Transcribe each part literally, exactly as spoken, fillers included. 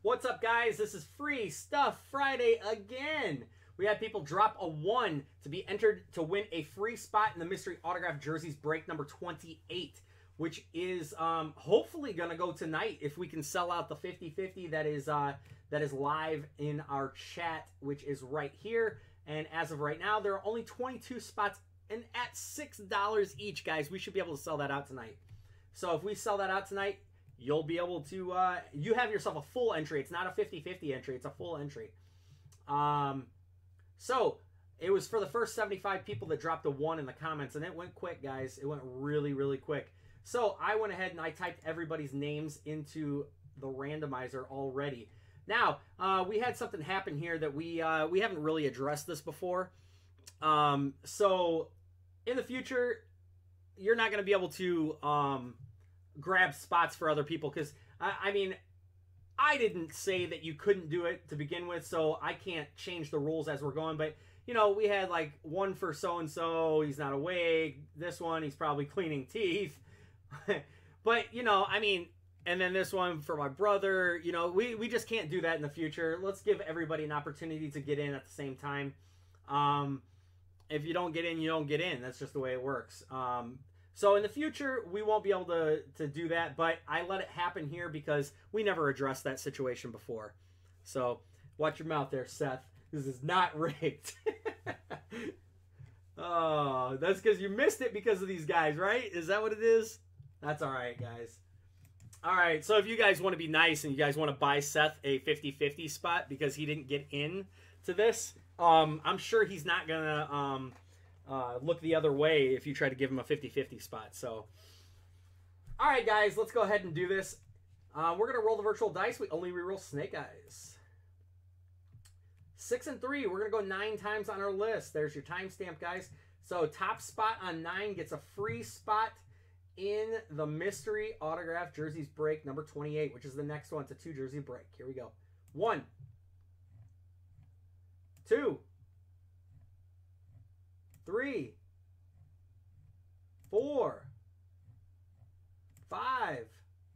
What's up, guys? This is Free Stuff Friday again. We had people drop a one to be entered to win a free spot in the mystery autograph jerseys break number twenty-eight, which is um, hopefully going to go tonight if we can sell out the fifty fifty that is uh, that is live in our chat, which is right here. And as of right now, there are only twenty-two spots, and at six dollars each, guys, we should be able to sell that out tonight. So if we sell that out tonight, you'll be able to, uh, you have yourself a full entry. It's not a fifty fifty entry. It's a full entry. Um, so it was for the first seventy-five people that dropped a one in the comments, and it went quick, guys. It went really, really quick. So I went ahead and I typed everybody's names into the randomizer already. Now, uh, we had something happen here that we, uh, we haven't really addressed this before. Um, so in the future, you're not going to be able to, um, grab spots for other people, because I, I mean I didn't say that you couldn't do it to begin with, so I can't change the rules as we're going. But you know, we had like one for so and so, he's not awake. This one, he's probably cleaning teeth. But you know, I mean, and then this one for my brother. You know, we we just can't do that in the future. Let's give everybody an opportunity to get in at the same time. Um, if you don't get in, you don't get in. That's just the way it works. Um, So in the future, we won't be able to, to do that, but I let it happen here because we never addressed that situation before. So watch your mouth there, Seth. This is not rigged. Oh, that's because you missed it because of these guys, right? Is that what it is? That's all right, guys. All right, so if you guys want to be nice and you guys want to buy Seth a fifty fifty spot because he didn't get in to this, um, I'm sure he's not going to... Um, Uh, look the other way if you try to give him a fifty fifty spot. So, all right, guys, let's go ahead and do this. Uh, we're going to roll the virtual dice. We only reroll Snake Eyes. Six and three. We're going to go nine times on our list. There's your timestamp, guys. So, top spot on nine gets a free spot in the mystery autograph jerseys break number twenty-eight, which is the next one. It's a two jersey break. Here we go. One. Two. Three, four, five,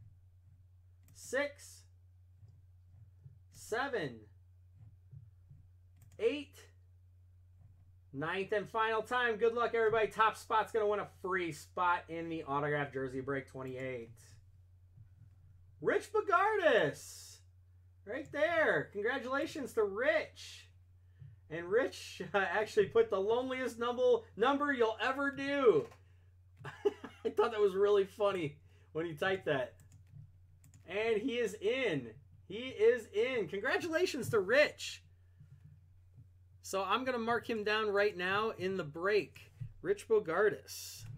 six, seven, eight, ninth and final time. Good luck, everybody. Top spot's going to win a free spot in the autograph jersey break twenty-eight. Rich Bogardus. Right there. Congratulations to Rich. And Rich uh, actually put the loneliest number, number you'll ever do. I thought that was really funny when he typed that. And he is in. He is in. Congratulations to Rich. So I'm going to mark him down right now in the break. Rich Bogardus.